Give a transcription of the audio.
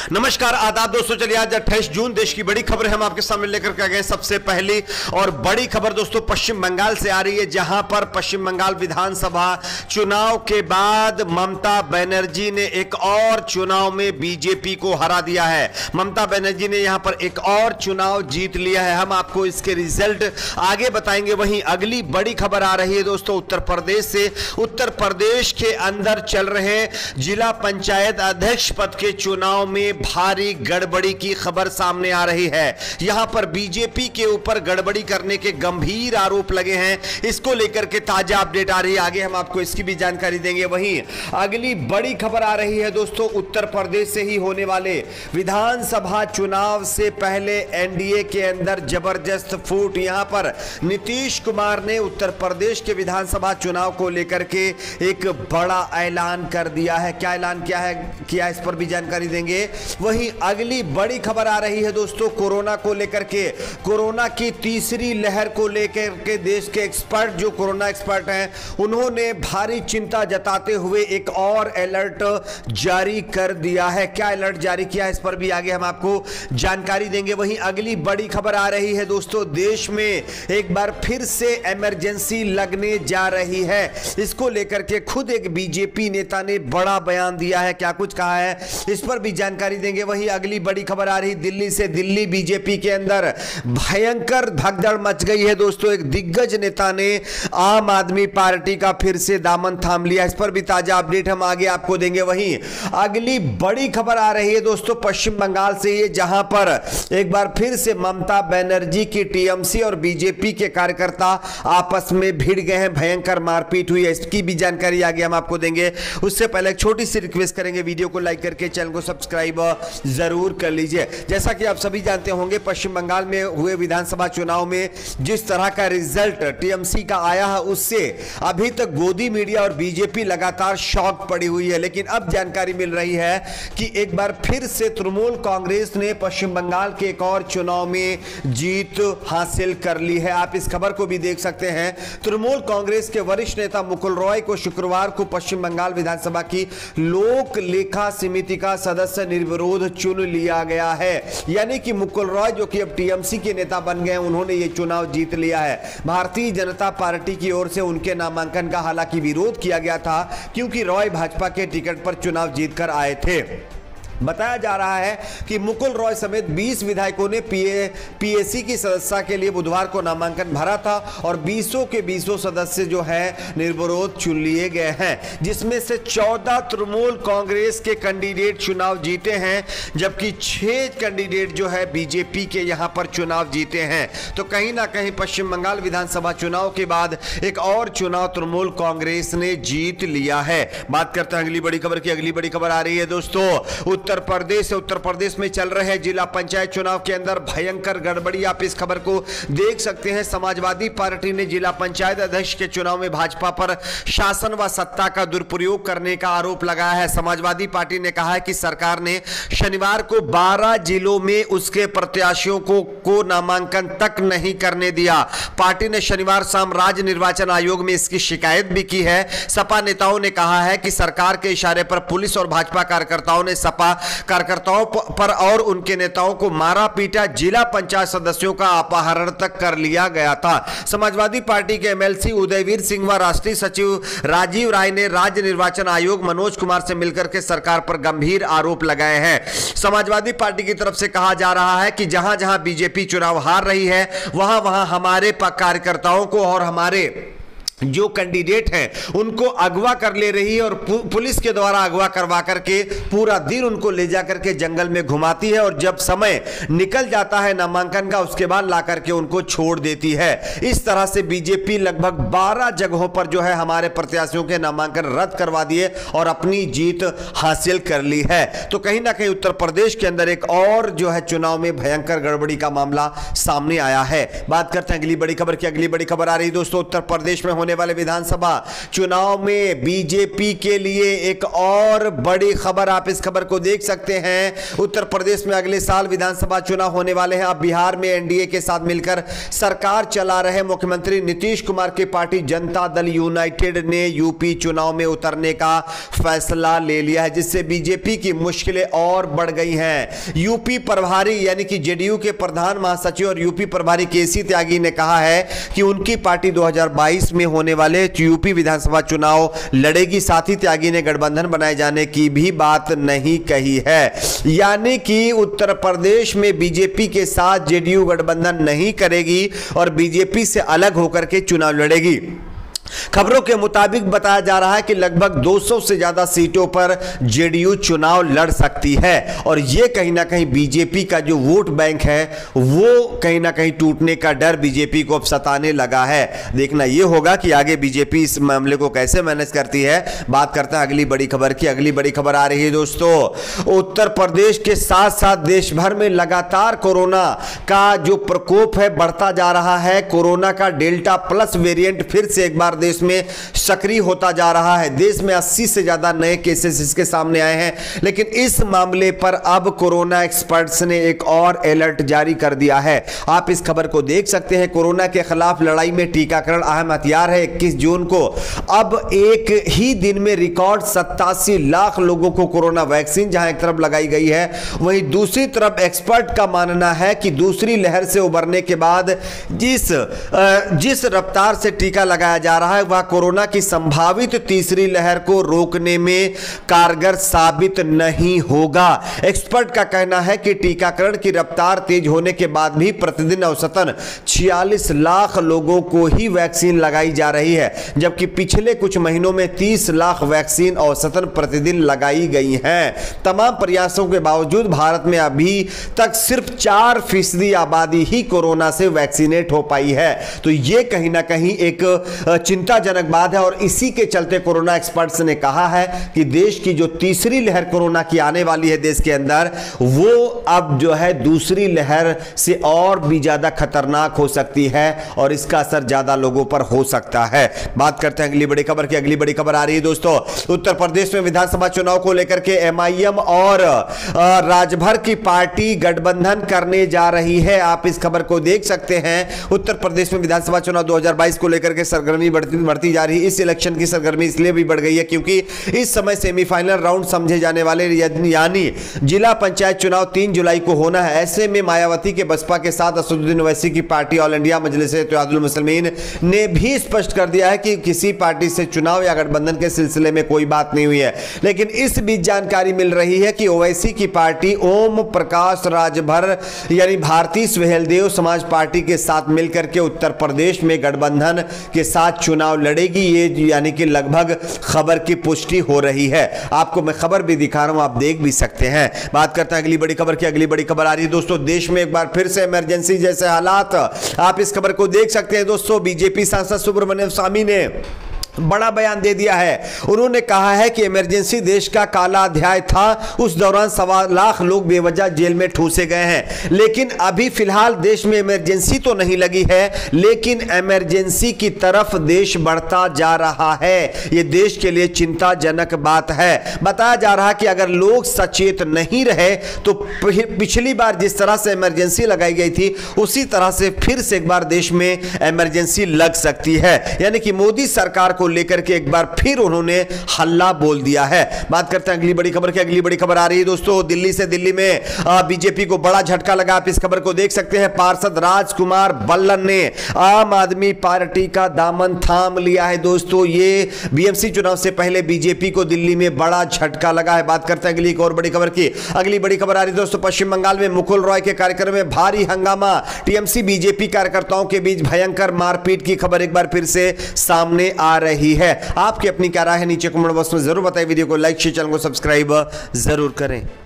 नमस्कार, आदाब दोस्तों। चलिए आज 28 जून देश की बड़ी खबर हम आपके सामने लेकर के आ गए। सबसे पहली और बड़ी खबर दोस्तों पश्चिम बंगाल से आ रही है, जहां पर पश्चिम बंगाल विधानसभा चुनाव के बाद ममता बनर्जी ने एक और चुनाव में बीजेपी को हरा दिया है। ममता बनर्जी ने यहां पर एक और चुनाव जीत लिया है। हम आपको इसके रिजल्ट आगे बताएंगे। वहीं अगली बड़ी खबर आ रही है दोस्तों उत्तर प्रदेश से। उत्तर प्रदेश के अंदर चल रहे जिला पंचायत अध्यक्ष पद के चुनाव में भारी गड़बड़ी की खबर सामने आ रही है। यहां पर बीजेपी के ऊपर गड़बड़ी करने के गंभीर आरोप लगे हैं। इसको लेकर के ताजा अपडेट आ रही है, आगे हम आपको इसकी भी जानकारी देंगे। वहीं अगली बड़ी खबर आ रही है दोस्तों उत्तर प्रदेश से ही होने वाले विधानसभा चुनाव से पहले एनडीए के अंदर जबरदस्त फूट। यहां पर नीतीश कुमार ने उत्तर प्रदेश के विधानसभा चुनाव को लेकर के एक बड़ा ऐलान कर दिया है। क्या ऐलान किया है इस पर भी जानकारी देंगे। वहीं अगली बड़ी खबर आ रही है दोस्तों कोरोना को लेकर के। कोरोना की तीसरी लहर को लेकर के देश के एक्सपर्ट, जो कोरोना एक्सपर्ट हैं, उन्होंने भारी चिंता जताते हुए एक और अलर्ट जारी कर दिया है। क्या अलर्ट जारी किया है इस पर भी आगे हम आपको जानकारी देंगे। वहीं अगली बड़ी खबर आ रही है दोस्तों देश में एक बार फिर से इमरजेंसी लगने जा रही है। इसको लेकर के खुद एक बीजेपी नेता ने बड़ा बयान दिया है। क्या कुछ कहा है इस पर भी जानकारी देंगे। वहीं अगली बड़ी खबर आ रही दिल्ली से। दिल्ली बीजेपी के अंदर भयंकर भगदड़ मच गई है दोस्तों। एक दिग्गज नेता ने आम आदमी पार्टी का फिर से दामन थाम लिया। इस पर भी ताजा अपडेट हम आगे आपको देंगे। वहीं अगली बड़ी खबर आ रही है दोस्तों पश्चिम बंगाल से, ये जहां पर एक बार फिर से ममता बनर्जी की टीएमसी और बीजेपी के कार्यकर्ता आपस में भिड़ गए हैं। भयंकर मारपीट हुई है, इसकी भी जानकारी आगे हम आपको देंगे। उससे पहले एक छोटी सी रिक्वेस्ट करेंगे, वीडियो को लाइक करके चैनल को सब्सक्राइब जरूर कर लीजिए। जैसा कि आप सभी जानते होंगे पश्चिम बंगाल में हुए विधानसभा चुनाव में जिस तरह का रिजल्ट टीएमसी का आया है, उससे अभी तक गोदी मीडिया और बीजेपी लगातार शॉक पड़ी हुई है। लेकिन अब जानकारी मिल रही है कि एक बार फिर से तृणमूल कांग्रेस ने पश्चिम बंगाल के एक और चुनाव में जीत हासिल कर ली है। आप इस खबर को भी देख सकते हैं। तृणमूल कांग्रेस के वरिष्ठ नेता मुकुल रॉय को शुक्रवार को पश्चिम बंगाल विधानसभा की लोक लेखा समिति का सदस्य निर्विरोध चुन लिया गया है। यानी कि मुकुल रॉय जो कि अब टीएमसी के नेता बन गए, उन्होंने ये चुनाव जीत लिया है। भारतीय जनता पार्टी की ओर से उनके नामांकन का हालांकि विरोध किया गया था, क्योंकि रॉय भाजपा के टिकट पर चुनाव जीतकर आए थे। बताया जा रहा है कि मुकुल रॉय समेत 20 विधायकों ने पीएसी की सदस्यता के लिए बुधवार को नामांकन भरा था और 20 के 20 सदस्य जो है निर्विरोध चुन लिए गए हैं, जिसमें से 14 तृणमूल कांग्रेस के कैंडिडेट चुनाव जीते हैं, जबकि 6 कैंडिडेट जो है बीजेपी के यहां पर चुनाव जीते हैं। तो कहीं ना कहीं पश्चिम बंगाल विधानसभा चुनाव के बाद एक और चुनाव तृणमूल कांग्रेस ने जीत लिया है। बात करते हैं अगली बड़ी खबर की। अगली बड़ी खबर आ रही है दोस्तों उत्तर प्रदेश में चल रहे जिला पंचायत चुनाव के अंदर भयंकर गड़बड़ी। आप इस खबर को देख सकते हैं। समाजवादी पार्टी ने जिला पंचायत अध्यक्ष के चुनाव में भाजपा पर शासन व सत्ता का दुरुपयोग करने का आरोप लगाया है। समाजवादी पार्टी ने कहा है कि सरकार ने शनिवार को 12 जिलों में उसके प्रत्याशियों को नामांकन तक नहीं करने दिया। पार्टी ने शनिवार शाम राज्य निर्वाचन आयोग में इसकी शिकायत भी की है। सपा नेताओं ने कहा है कि सरकार के इशारे पर पुलिस और भाजपा कार्यकर्ताओं ने सपा कार्यकर्ताओं पर और उनके नेताओं को मारा पीटा। जिला पंचायत सदस्यों का अपहरण तक कर लिया गया था। समाजवादी पार्टी के एमएलसी उदयवीर सिंह व राष्ट्रीय सचिव राजीव राय ने राज्य निर्वाचन आयोग मनोज कुमार से मिलकर के सरकार पर गंभीर आरोप लगाए हैं। समाजवादी पार्टी की तरफ से कहा जा रहा है कि जहां जहां बीजेपी चुनाव हार रही है, वहां वहां हमारे कार्यकर्ताओं को और हमारे जो कैंडिडेट हैं उनको अगवा कर ले रही है और पुलिस के द्वारा अगवा करवा करके पूरा दिन उनको ले जाकर के जंगल में घुमाती है और जब समय निकल जाता है नामांकन का, उसके बाद ला करके उनको छोड़ देती है। इस तरह से बीजेपी लगभग 12 जगहों पर जो है हमारे प्रत्याशियों के नामांकन रद्द करवा दिए और अपनी जीत हासिल कर ली है। तो कहीं ना कहीं उत्तर प्रदेश के अंदर एक और जो है चुनाव में भयंकर गड़बड़ी का मामला सामने आया है। बात करते हैं अगली बड़ी खबर की। अगली बड़ी खबर आ रही दोस्तों उत्तर प्रदेश में होने वाले विधानसभा चुनाव में बीजेपी के लिए एक और बड़ी खबर, आप इस खबर को देख सकते हैं। उत्तर प्रदेश में अगले साल विधानसभा चुनाव होने वाले हैं। अब बिहार में एनडीए के साथ मिलकर सरकार चला रहे मुख्यमंत्री नीतीश कुमार की पार्टी जनता दल यूनाइटेड ने यूपी चुनाव में उतरने का फैसला ले लिया है, जिससे बीजेपी की मुश्किलें और बढ़ गई हैं। यूपी प्रभारी यानी कि जेडीयू के प्रधान महासचिव और यूपी प्रभारी केसी त्यागी ने कहा है कि उनकी पार्टी 2022 में होने वाले यूपी विधानसभा चुनाव लड़ेगी। साथ ही त्यागी ने गठबंधन बनाए जाने की भी बात नहीं कही है, यानी कि उत्तर प्रदेश में बीजेपी के साथ जेडीयू गठबंधन नहीं करेगी और बीजेपी से अलग होकर के चुनाव लड़ेगी। खबरों के मुताबिक बताया जा रहा है कि लगभग 200 से ज्यादा सीटों पर जेडीयू चुनाव लड़ सकती है और यह कहीं ना कहीं बीजेपी का जो वोट बैंक है वो कहीं ना कहीं टूटने का डर बीजेपी को अब सताने लगा है। देखना यह होगा कि आगे बीजेपी इस मामले को कैसे मैनेज करती है। बात करते हैं अगली बड़ी खबर की। अगली बड़ी खबर आ रही है दोस्तों, उत्तर प्रदेश के साथ साथ देश भर में लगातार कोरोना का जो प्रकोप है बढ़ता जा रहा है। कोरोना का डेल्टा प्लस वेरिएंट फिर से एक बार देश में सक्रिय होता जा रहा है। देश में 80 से ज्यादा नए केसेस इसके सामने आए हैं, लेकिन इस मामले पर अब कोरोना एक्सपर्ट्स ने एक और अलर्ट जारी कर दिया है। आप इस खबर को देख सकते हैं। कोरोना के खिलाफ लड़ाई में टीकाकरण अहम हथियार है। 21 जून को अब एक ही दिन में रिकॉर्ड 87 लाख लोगों को कोरोना वैक्सीन जहां एक तरफ लगाई गई है, वहीं दूसरी तरफ एक्सपर्ट का मानना है कि दूसरी लहर से उबरने के बाद जिस रफ्तार से टीका लगाया जा रहा है वह कोरोना की संभावित तीसरी लहर को रोकने में कारगर साबित नहीं होगा। एक्सपर्ट का कहना है कि टीकाकरण की रफ्तार तेज होने के बाद भी प्रतिदिन औसतन 46 लाख लोगों को ही वैक्सीन लगाई जा रही है, जबकि पिछले कुछ महीनों में 30 लाख वैक्सीन औसतन प्रतिदिन लगाई गई हैं। तमाम प्रयासों के बावजूद भारत में अभी तक सिर्फ 4% आबादी ही कोरोना से वैक्सीनेट हो पाई है। तो यह कहीं ना कहीं एक चिंताजनक बात है और इसी के चलते कोरोना एक्सपर्ट्स ने कहा है कि देश की जो तीसरी लहर कोरोना की आने वाली है देश के अंदर, वो अब जो है दूसरी लहर से और भी ज्यादा खतरनाक हो सकती है और इसका असर ज्यादा लोगों पर हो सकता है। बात करते हैं अगली बड़ी खबर की। अगली बड़ी खबर आ रही है दोस्तों, उत्तर प्रदेश में विधानसभा चुनाव को लेकर के एमआईएम और राजभर की पार्टी गठबंधन करने जा रही है। आप इस खबर को देख सकते हैं। उत्तर प्रदेश में विधानसभा चुनाव 2022 को लेकर के सरगर्मी बढ़ती जा रही है। इस इलेक्शन की सरगर्मी इसलिए भी बढ़ गई है क्योंकि इस समय सेमीफाइनल राउंड समझे जाने वाले यानी जिला पंचायत चुनाव 3 जुलाई को होना है। ऐसे में मायावती के बसपा के साथ असदुद्दीन ओवैसी की party All India Majlis Ittehadul Muslimeen ने भी स्पष्ट कर दिया है कि किसी पार्टी से चुनाव या गठबंधन के सिलसिले में कोई बात नहीं हुई है। लेकिन इस बीच जानकारी मिल रही है कि ओवैसी की पार्टी ओम प्रकाश राजभर यानी भारतीय सुहेलदेव समाज पार्टी के साथ मिलकर के उत्तर प्रदेश में गठबंधन के साथ चुनाव लड़ेगी। ये यानी कि लगभग खबर की पुष्टि हो रही है। आपको मैं खबर भी दिखा रहा हूं, आप देख भी सकते हैं। बात करते हैं अगली बड़ी खबर की। अगली बड़ी खबर आ रही है दोस्तों, देश में एक बार फिर से इमरजेंसी जैसे हालात। आप इस खबर को देख सकते हैं दोस्तों। बीजेपी सांसद सुब्रमण्यम स्वामी ने बड़ा बयान दे दिया है। उन्होंने कहा है कि इमरजेंसी देश का काला अध्याय था। उस दौरान 1.25 लाख लोग बेवजह जेल में ठूसे गए हैं। लेकिन अभी फिलहाल देश में इमरजेंसी तो नहीं लगी है, लेकिन इमरजेंसी की तरफ देश बढ़ता जा रहा है। यह देश के लिए चिंताजनक बात है। बताया जा रहा है कि अगर लोग सचेत नहीं रहे तो पिछली बार जिस तरह से इमरजेंसी लगाई गई थी उसी तरह से फिर से एक बार देश में इमरजेंसी लग सकती है। यानी कि मोदी सरकार को लेकर के एक बार फिर उन्होंने हल्ला बोल दिया है। बात करते हैं अगली बड़ी खबर की। अगली बड़ी खबर आ रही है दोस्तों, दिल्ली में बीजेपी को बड़ा झटका लगा। आप इस खबर को देख सकते हैं। पार्षद राजकुमार बल्लन ने आम आदमी पार्टी का दामन थाम लिया है दोस्तों। ये बीएमसी चुनाव से पहले बीजेपी को दिल्ली में बड़ा झटका लगा है। बात करते हैं अगली एक और बड़ी खबर की। अगली बड़ी खबर आ रही है दोस्तों, पश्चिम बंगाल में मुकुल रॉय के कार्यक्रम में भारी हंगामा। टीएमसी बीजेपी कार्यकर्ताओं के बीच भयंकर मारपीट की खबर एक बार फिर से सामने आ रही है। आपकी अपनी क्या राय है नीचे कमेंट बॉक्स में जरूर बताएं। वीडियो को लाइक शेयर, चैनल को सब्सक्राइब जरूर करें।